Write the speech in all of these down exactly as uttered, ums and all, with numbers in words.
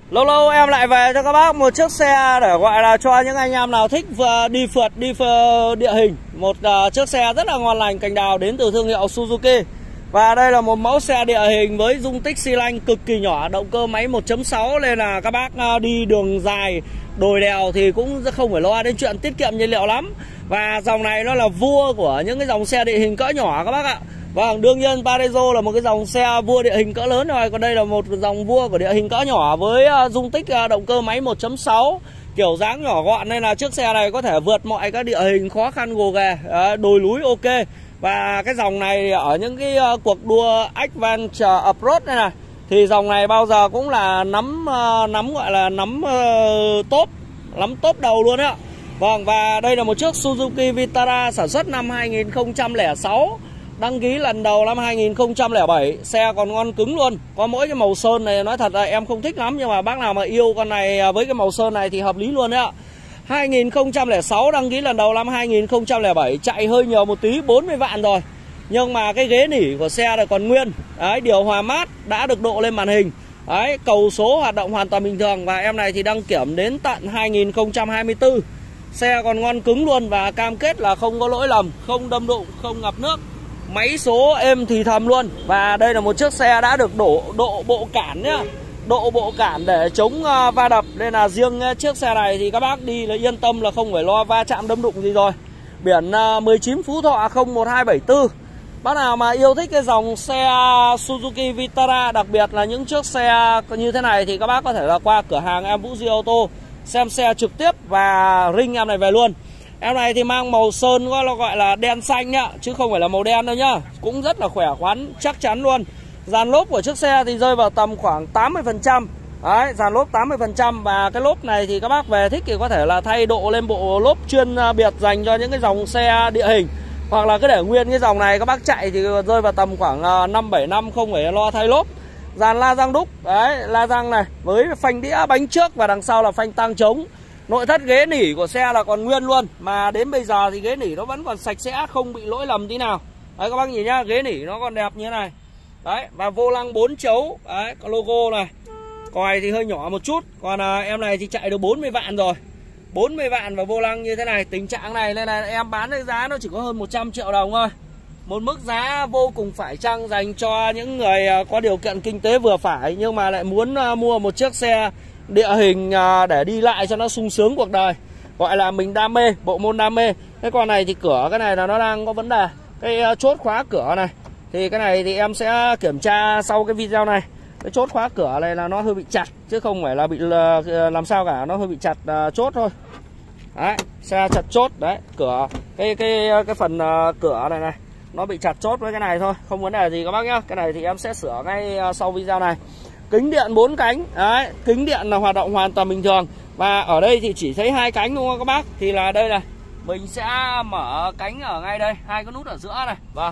Lâu lâu em lại về cho các bác một chiếc xe để gọi là cho những anh em nào thích đi phượt, đi phượt địa hình. Một uh, chiếc xe rất là ngon lành, cành đào đến từ thương hiệu Suzuki. Và đây là một mẫu xe địa hình với dung tích xi lanh cực kỳ nhỏ, động cơ máy một chấm sáu, nên là các bác uh, đi đường dài, đồi đèo thì cũng không phải lo đến chuyện tiết kiệm nhiên liệu lắm. Và dòng này nó là vua của những cái dòng xe địa hình cỡ nhỏ các bác ạ. Vâng, đương nhiên Parezzo là một cái dòng xe vua địa hình cỡ lớn rồi. Còn đây là một dòng vua của địa hình cỡ nhỏ với uh, dung tích uh, động cơ máy một chấm sáu, kiểu dáng nhỏ gọn, nên là chiếc xe này có thể vượt mọi các địa hình khó khăn gồ ghề, uh, đồi núi ok. Và cái dòng này ở những cái uh, cuộc đua Adventure Offroad này này thì dòng này bao giờ cũng là nắm uh, nắm gọi là nắm uh, top, nắm top đầu luôn ạ. Vâng, và đây là một chiếc Suzuki Vitara sản xuất năm hai nghìn không trăm lẻ sáu, đăng ký lần đầu năm hai nghìn không trăm lẻ bảy. Xe còn ngon cứng luôn. Có mỗi cái màu sơn này nói thật là em không thích lắm, nhưng mà bác nào mà yêu con này với cái màu sơn này thì hợp lý luôn đấy ạ. Hai nghìn không trăm lẻ sáu, đăng ký lần đầu năm hai nghìn không trăm lẻ bảy. Chạy hơi nhiều một tí, bốn mươi vạn rồi. Nhưng mà cái ghế nỉ của xe này còn nguyên. Đấy, điều hòa mát đã được độ lên màn hình. Đấy, cầu số hoạt động hoàn toàn bình thường. Và em này thì đăng kiểm đến tận hai nghìn không trăm hai mươi tư. Xe còn ngon cứng luôn và cam kết là không có lỗi lầm, không đâm đụng, không ngập nước. Máy số êm thì thầm luôn. Và đây là một chiếc xe đã được đổ độ bộ cản nhá, độ bộ cản để chống uh, va đập. Nên là riêng uh, chiếc xe này thì các bác đi là yên tâm là không phải lo va chạm đâm đụng gì rồi. Biển uh, mười chín Phú Thọ không một hai bảy tư. Bác nào mà yêu thích cái dòng xe Suzuki Vitara, đặc biệt là những chiếc xe như thế này, thì các bác có thể là qua cửa hàng em Vũ Duy Ô tô xem xe trực tiếp và ring em này về luôn. Em này thì mang màu sơn gọi là, gọi là đen xanh nhá, chứ không phải là màu đen đâu nhá. Cũng rất là khỏe khoắn, chắc chắn luôn. Dàn lốp của chiếc xe thì rơi vào tầm khoảng tám mươi phần trăm. Đấy, dàn lốp tám mươi phần trăm. Và cái lốp này thì các bác về thích thì có thể là thay độ lên bộ lốp chuyên biệt dành cho những cái dòng xe địa hình. Hoặc là cứ để nguyên cái dòng này các bác chạy thì rơi vào tầm khoảng năm bảy năm, không phải lo thay lốp. Dàn la răng đúc, đấy, la răng này với phanh đĩa bánh trước và đằng sau là phanh tang trống. Nội thất ghế nỉ của xe là còn nguyên luôn. Mà đến bây giờ thì ghế nỉ nó vẫn còn sạch sẽ, không bị lỗi lầm tí nào. Đấy các bác nhìn nhá, ghế nỉ nó còn đẹp như thế này. Đấy, và vô lăng bốn chấu. Đấy, có logo này. Còi thì hơi nhỏ một chút. Còn à, em này thì chạy được bốn mươi vạn rồi. bốn mươi vạn và vô lăng như thế này. Tình trạng này nên là em bán cái giá nó chỉ có hơn một trăm triệu đồng thôi. Một mức giá vô cùng phải chăng dành cho những người có điều kiện kinh tế vừa phải, nhưng mà lại muốn mua một chiếc xe địa hình để đi lại cho nó sung sướng cuộc đời. Gọi là mình đam mê, bộ môn đam mê. Cái con này thì cửa cái này là nó đang có vấn đề. Cái chốt khóa cửa này thì cái này thì em sẽ kiểm tra sau cái video này. Cái chốt khóa cửa này là nó hơi bị chặt, chứ không phải là bị làm sao cả, nó hơi bị chặt chốt thôi. Đấy, xe chặt chốt đấy, cửa cái cái cái phần cửa này này nó bị chặt chốt với cái này thôi, không vấn đề gì các bác nhá. Cái này thì em sẽ sửa ngay sau video này. Kính điện bốn cánh, đấy, kính điện là hoạt động hoàn toàn bình thường. Và ở đây thì chỉ thấy hai cánh đúng không các bác? Thì là đây này, mình sẽ mở cánh ở ngay đây, hai cái nút ở giữa này. Vâng.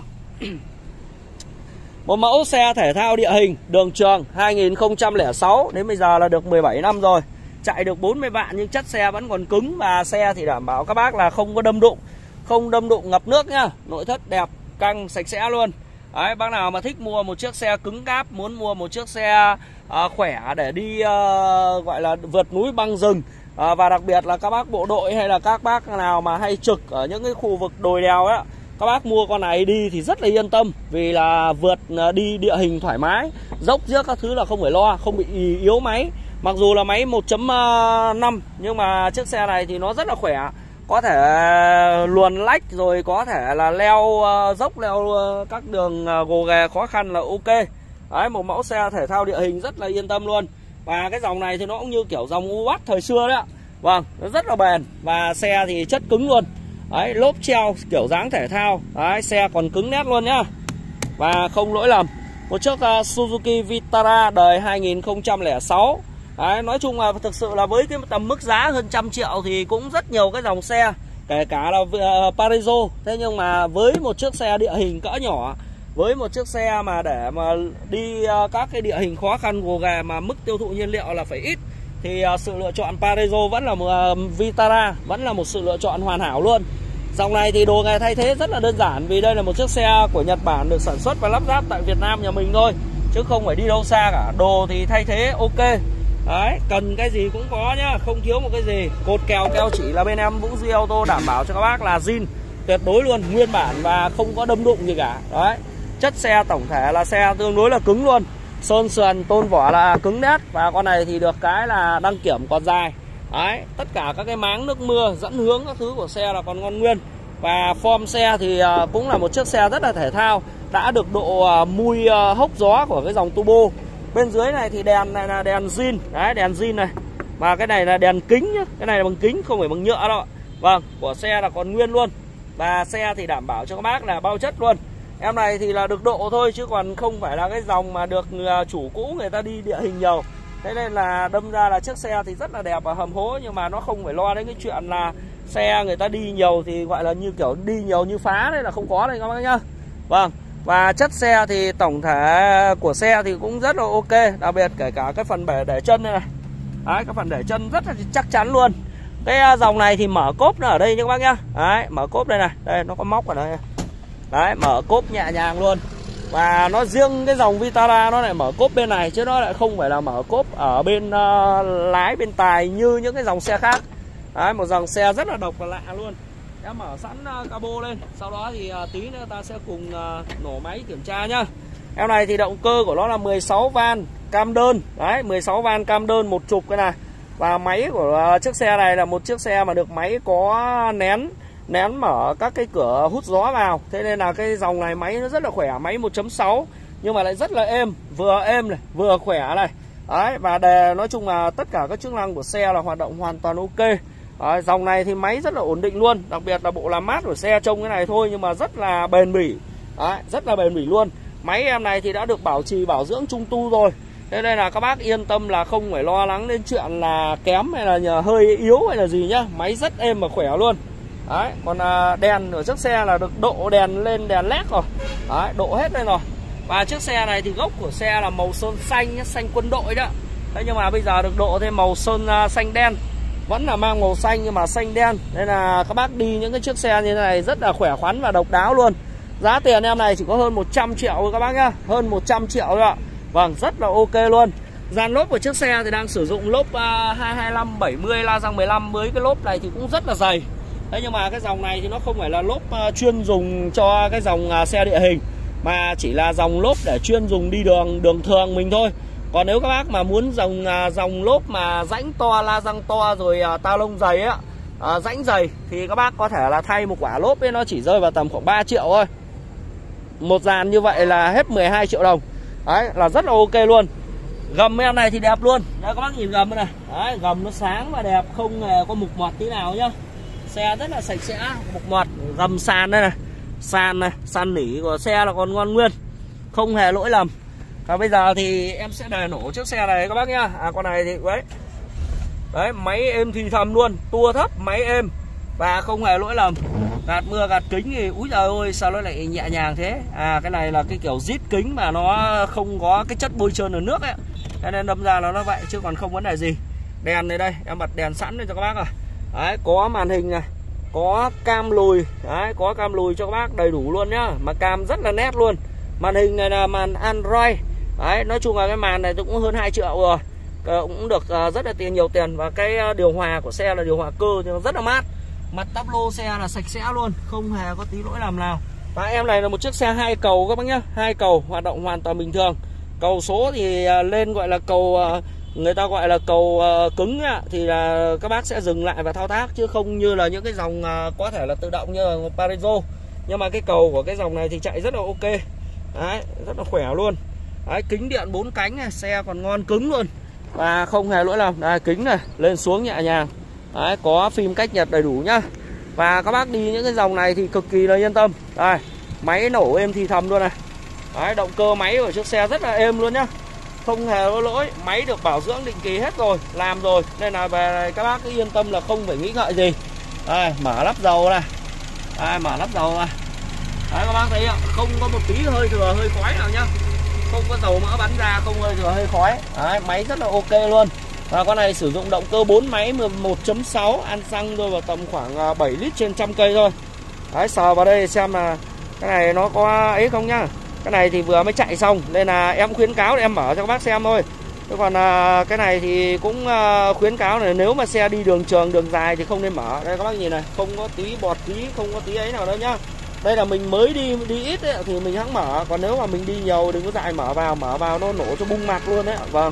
Một mẫu xe thể thao địa hình đường trường hai nghìn không trăm lẻ sáu, đến bây giờ là được mười bảy năm rồi. Chạy được bốn mươi vạn nhưng chất xe vẫn còn cứng. Và xe thì đảm bảo các bác là không có đâm đụng, không đâm đụng ngập nước nhá. Nội thất đẹp, căng, sạch sẽ luôn. Đấy, bác nào mà thích mua một chiếc xe cứng cáp, muốn mua một chiếc xe à, khỏe để đi à, gọi là vượt núi băng rừng, à, và đặc biệt là các bác bộ đội hay là các bác nào mà hay trực ở những cái khu vực đồi đèo ấy, các bác mua con này đi thì rất là yên tâm, vì là vượt đi địa hình thoải mái, dốc rước các thứ là không phải lo, không bị yếu máy. Mặc dù là máy một chấm năm nhưng mà chiếc xe này thì nó rất là khỏe, có thể luồn lách rồi có thể là leo uh, dốc, leo uh, các đường uh, gồ ghề khó khăn là ok. Đấy, một mẫu xe thể thao địa hình rất là yên tâm luôn. Và cái dòng này thì nó cũng như kiểu dòng u ét thời xưa đấy ạ. Vâng, nó rất là bền và xe thì chất cứng luôn. Đấy, lốp treo kiểu dáng thể thao. Đấy, xe còn cứng nét luôn nhá. Và không lỗi lầm. Một chiếc uh, Suzuki Vitara đời hai nghìn không trăm lẻ sáu. Đấy, nói chung là thực sự là với cái tầm mức giá hơn trăm triệu thì cũng rất nhiều cái dòng xe, kể cả là uh, Parezzo. Thế nhưng mà với một chiếc xe địa hình cỡ nhỏ, với một chiếc xe mà để mà đi uh, các cái địa hình khó khăn gồ ghề mà mức tiêu thụ nhiên liệu là phải ít, thì uh, sự lựa chọn Parezzo vẫn là một uh, Vitara vẫn là một sự lựa chọn hoàn hảo luôn. Dòng này thì đồ nghề thay thế rất là đơn giản, vì đây là một chiếc xe của Nhật Bản được sản xuất và lắp ráp tại Việt Nam nhà mình thôi, chứ không phải đi đâu xa cả. Đồ thì thay thế ok. Đấy, cần cái gì cũng có nhá, không thiếu một cái gì. Cột kèo keo chỉ là bên em Vũ Duy Ô tô đảm bảo cho các bác là zin tuyệt đối luôn, nguyên bản và không có đâm đụng gì cả. Đấy, chất xe tổng thể là xe tương đối là cứng luôn, sơn sườn tôn vỏ là cứng đét. Và con này thì được cái là đăng kiểm còn dài. Đấy, tất cả các cái máng nước mưa, dẫn hướng các thứ của xe là còn ngon nguyên. Và form xe thì cũng là một chiếc xe rất là thể thao, đã được độ mui hốc gió của cái dòng turbo. Bên dưới này thì đèn này là đèn zin, đấy, đèn zin này. Và cái này là đèn kính nhá, cái này là bằng kính không phải bằng nhựa đâu. Vâng, của xe là còn nguyên luôn. Và xe thì đảm bảo cho các bác là bao chất luôn. Em này thì là được độ thôi chứ còn không phải là cái dòng mà được chủ cũ người ta đi địa hình nhiều. Thế nên là đâm ra là chiếc xe thì rất là đẹp và hầm hố, nhưng mà nó không phải lo đến cái chuyện là xe người ta đi nhiều thì gọi là như kiểu đi nhiều như phá đấy là không có đây các bác nhá. Vâng, và chất xe thì tổng thể của xe thì cũng rất là ok, đặc biệt kể cả cái phần bể để chân này, này. Đấy, cái phần để chân rất là chắc chắn luôn. Cái dòng này thì mở cốp nó ở đây nha các bác nhá. Đấy, mở cốp đây này, đây nó có móc ở đây. Đấy, mở cốp nhẹ nhàng luôn. Và nó riêng cái dòng Vitara nó lại mở cốp bên này, chứ nó lại không phải là mở cốp ở bên uh, lái bên tài như những cái dòng xe khác. Đấy, một dòng xe rất là độc và lạ luôn. Em mở sẵn uh, cabo lên, sau đó thì uh, tí nữa ta sẽ cùng uh, nổ máy kiểm tra nhá. Em này thì động cơ của nó là mười sáu van cam đơn. Đấy, mười sáu van cam đơn một trục cái này. Và máy của uh, chiếc xe này là một chiếc xe mà được máy có nén nén mở các cái cửa hút gió vào. Thế nên là cái dòng này máy nó rất là khỏe, máy một chấm sáu nhưng mà lại rất là êm, vừa êm này, vừa khỏe này. Đấy, và đề nói chung là tất cả các chức năng của xe là hoạt động hoàn toàn ok. Đấy, dòng này thì máy rất là ổn định luôn, đặc biệt là bộ làm mát của xe trông cái này thôi nhưng mà rất là bền bỉ. Đấy, rất là bền bỉ luôn. Máy em này thì đã được bảo trì bảo dưỡng trung tu rồi. Thế nên là các bác yên tâm là không phải lo lắng đến chuyện là kém hay là nhờ hơi yếu hay là gì nhá. Máy rất êm và khỏe luôn. Đấy, còn à, đèn ở chiếc xe là được độ đèn lên đèn led rồi. Đấy, độ hết lên rồi. Và chiếc xe này thì gốc của xe là màu sơn xanh, xanh quân đội đó. Thế nhưng mà bây giờ được độ thêm màu sơn uh, xanh đen. Vẫn là mang màu xanh nhưng mà xanh đen. Nên là các bác đi những cái chiếc xe như thế này rất là khỏe khoắn và độc đáo luôn. Giá tiền em này chỉ có hơn một trăm triệu các bác nhá. Hơn một trăm triệu thôi ạ. Vâng, rất là ok luôn. Dàn lốp của chiếc xe thì đang sử dụng lốp uh, hai hai năm bảy mươi la răng mười lăm. Với cái lốp này thì cũng rất là dày. Thế nhưng mà cái dòng này thì nó không phải là lốp uh, chuyên dùng cho cái dòng uh, xe địa hình, mà chỉ là dòng lốp để chuyên dùng đi đường đường thường mình thôi. Còn nếu các bác mà muốn dòng uh, dòng lốp mà rãnh to, la răng to rồi uh, tao lông dày á, uh, rãnh dày thì các bác có thể là thay một quả lốp ấy, nó chỉ rơi vào tầm khoảng ba triệu thôi. Một dàn như vậy là hết mười hai triệu đồng. Đấy, là rất là ok luôn. Gầm em này thì đẹp luôn. Đây các bác nhìn gầm này. Đấy, gầm nó sáng và đẹp, không hề có mục mọt tí nào nhá. Xe rất là sạch sẽ, mục mọt. Gầm sàn đây này, sàn này, sàn nỉ của xe là còn ngon nguyên, không hề lỗi lầm. Và bây giờ thì em sẽ đề nổ chiếc xe này các bác nhá. À, con này thì đấy, đấy, máy êm thì thầm luôn, tua thấp, máy êm và không hề lỗi lầm. Gạt mưa gạt kính thì úi giời ơi sao nó lại nhẹ nhàng thế. À, cái này là cái kiểu zit kính mà nó không có cái chất bôi trơn ở nước ấy, cho nên đâm ra là nó vậy chứ còn không vấn đề gì. Đèn này đây, em bật đèn sẵn đây cho các bác rồi. Đấy, có màn hình này, có cam lùi, đấy, có cam lùi cho các bác đầy đủ luôn nhá, mà cam rất là nét luôn. Màn hình này là màn Android. Đấy, nói chung là cái màn này cũng hơn hai triệu rồi, cũng được rất là tiền, nhiều tiền. Và cái điều hòa của xe là điều hòa cơ thì nó rất là mát. Mặt táp lô xe là sạch sẽ luôn, không hề có tí lỗi làm nào. Và em này là một chiếc xe hai cầu các bác nhá, hai cầu hoạt động hoàn toàn bình thường. Cầu số thì lên gọi là cầu, người ta gọi là cầu cứng thì là các bác sẽ dừng lại và thao tác, chứ không như là những cái dòng có thể là tự động như là Parezzo. Nhưng mà cái cầu của cái dòng này thì chạy rất là ok. Đấy, rất là khỏe luôn. Đấy, kính điện bốn cánh này, xe còn ngon cứng luôn và không hề lỗi lầm. Đây, kính này lên xuống nhẹ nhàng. Đấy, có phim cách nhật đầy đủ nhá. Và các bác đi những cái dòng này thì cực kỳ là yên tâm. Đây, máy nổ êm thì thầm luôn này. Đấy, động cơ máy của chiếc xe rất là êm luôn nhá, không hề có lỗi. Máy được bảo dưỡng định kỳ hết rồi, làm rồi, nên là về các bác cứ yên tâm là không phải nghĩ ngợi gì. Đây, mở lắp dầu này. Đây, mở lắp dầu này. Đấy, các bác thấy không có một tí hơi thừa, hơi khói nào nhá. Không có dầu mỡ bắn ra, không hơi thừa, hơi khói. Đấy, máy rất là ok luôn. Và con này sử dụng động cơ bốn máy một chấm sáu, ăn xăng rơi vào tầm khoảng bảy lít trên trăm cây thôi. Đấy, sờ vào đây xem là cái này nó có ấy không nhá. Cái này thì vừa mới chạy xong nên là em khuyến cáo để em mở cho các bác xem thôi. Thế còn à, cái này thì cũng à, khuyến cáo là nếu mà xe đi đường trường, đường dài thì không nên mở. Đây các bác nhìn này, không có tí bọt tí, không có tí ấy nào đâu nhá. Đây là mình mới đi đi ít ấy, thì mình hẵng mở. Còn nếu mà mình đi nhiều đừng có dại mở vào, mở vào nó nổ cho bung mặt luôn đấy. Vâng,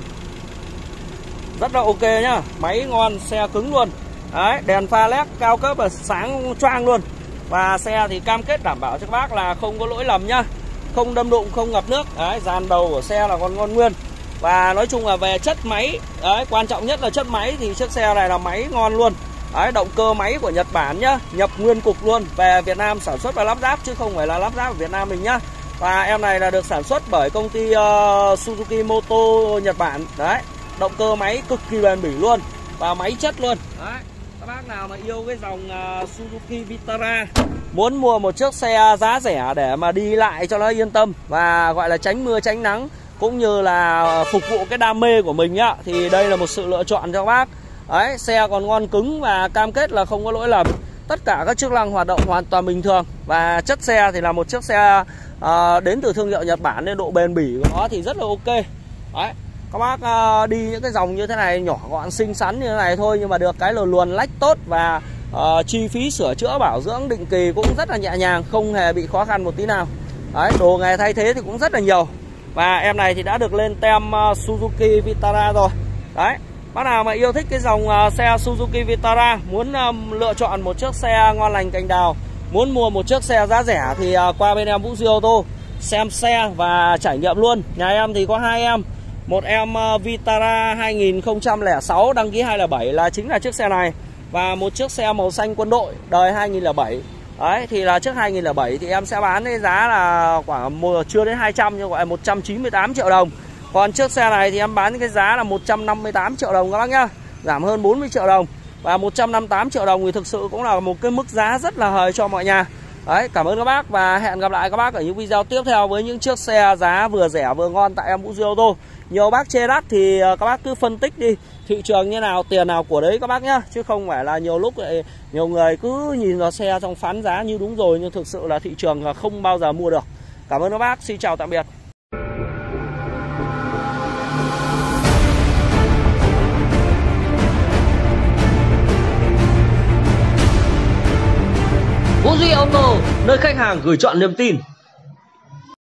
rất là ok nhá. Máy ngon, xe cứng luôn. Đấy, đèn pha led cao cấp và sáng choang luôn. Và xe thì cam kết đảm bảo cho các bác là không có lỗi lầm nhá, không đâm đụng, không ngập nước. Đấy, dàn đầu của xe là còn ngon nguyên. Và nói chung là về chất máy, đấy, quan trọng nhất là chất máy thì chiếc xe này là máy ngon luôn. Đấy, động cơ máy của Nhật Bản nhá, nhập nguyên cục luôn, về Việt Nam sản xuất và lắp ráp chứ không phải là lắp ráp ở Việt Nam mình nhá. Và em này là được sản xuất bởi công ty uh, Suzuki Moto Nhật Bản. Đấy, động cơ máy cực kỳ bền bỉ luôn và máy chất luôn. Đấy, các bác nào mà yêu cái dòng uh, Suzuki Vitara, muốn mua một chiếc xe giá rẻ để mà đi lại cho nó yên tâm và gọi là tránh mưa tránh nắng, cũng như là phục vụ cái đam mê của mình nhá, thì đây là một sự lựa chọn cho các bác. Đấy, xe còn ngon cứng và cam kết là không có lỗi lầm. Tất cả các chức năng hoạt động hoàn toàn bình thường. Và chất xe thì là một chiếc xe uh, đến từ thương hiệu Nhật Bản nên độ bền bỉ của nó thì rất là ok. Đấy, các bác uh, đi những cái dòng như thế này nhỏ gọn xinh xắn như thế này thôi, nhưng mà được cái là luồn lách tốt và uh, chi phí sửa chữa bảo dưỡng định kỳ cũng rất là nhẹ nhàng, không hề bị khó khăn một tí nào. Đấy, đồ nghề thay thế thì cũng rất là nhiều. Và em này thì đã được lên tem uh, Suzuki Vitara rồi. Đấy, bác nào mà yêu thích cái dòng uh, xe Suzuki Vitara, muốn uh, lựa chọn một chiếc xe ngon lành cành đào, muốn mua một chiếc xe giá rẻ thì uh, qua bên em Vũ Duy Ô tô xem xe và trải nghiệm luôn. Nhà em thì có hai em, một em uh, Vitara hai nghìn không trăm lẻ sáu đăng ký hai không không bảy là chính là chiếc xe này, và một chiếc xe màu xanh quân đội đời hai nghìn không trăm lẻ bảy. Đấy, thì là trước hai nghìn không trăm lẻ bảy thì em sẽ bán cái giá là khoảng một, chưa đến hai trăm, nhưng gọi là một trăm chín mươi tám triệu đồng. Còn chiếc xe này thì em bán cái giá là một trăm năm mươi tám triệu đồng các bác nhá, giảm hơn bốn mươi triệu đồng. Và một trăm năm mươi tám triệu đồng thì thực sự cũng là một cái mức giá rất là hời cho mọi nhà. Đấy, cảm ơn các bác và hẹn gặp lại các bác ở những video tiếp theo với những chiếc xe giá vừa rẻ vừa ngon tại em Vũ Duy Ô tô. Nhiều bác chê đắt thì các bác cứ phân tích đi, thị trường như nào tiền nào của đấy các bác nhá, chứ không phải là nhiều lúc lại nhiều người cứ nhìn vào xe trong phán giá như đúng rồi, nhưng thực sự là thị trường không bao giờ mua được. Cảm ơn các bác, xin chào tạm biệt. Vũ Duy Ô tô, nơi khách hàng gửi chọn niềm tin.